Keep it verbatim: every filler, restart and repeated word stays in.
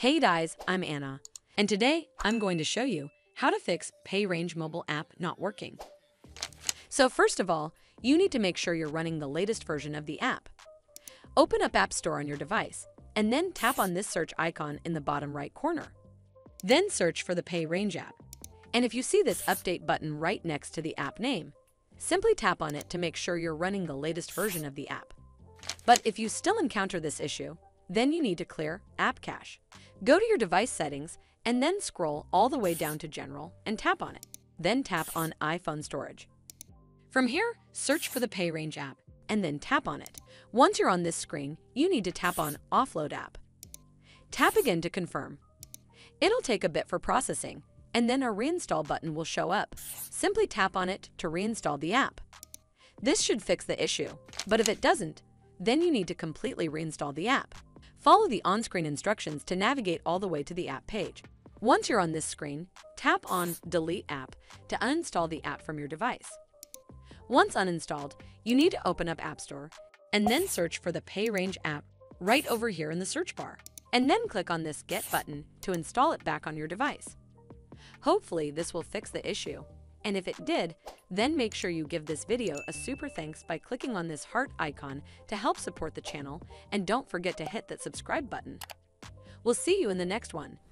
Hey guys, I'm Anna, and today I'm going to show you how to fix PayRange mobile app not working. So first of all, you need to make sure you're running the latest version of the app. Open up App Store on your device, and then tap on this search icon in the bottom right corner. Then search for the PayRange app. And if you see this update button right next to the app name, simply tap on it to make sure you're running the latest version of the app. But if you still encounter this issue, then you need to clear App Cache. Go to your device settings and then scroll all the way down to General and tap on it. Then tap on iPhone Storage. From here, search for the PayRange app and then tap on it. Once you're on this screen, you need to tap on Offload App. Tap again to confirm. It'll take a bit for processing, and then a Reinstall button will show up. Simply tap on it to reinstall the app. This should fix the issue, but if it doesn't, then you need to completely reinstall the app. Follow the on-screen instructions to navigate all the way to the app page. Once you're on this screen, tap on Delete App to uninstall the app from your device. Once uninstalled, you need to open up App Store and then search for the PayRange app right over here in the search bar, and then click on this Get button to install it back on your device. Hopefully this will fix the issue, and if it did, then make sure you give this video a super thanks by clicking on this heart icon to help support the channel, and don't forget to hit that subscribe button. We'll see you in the next one.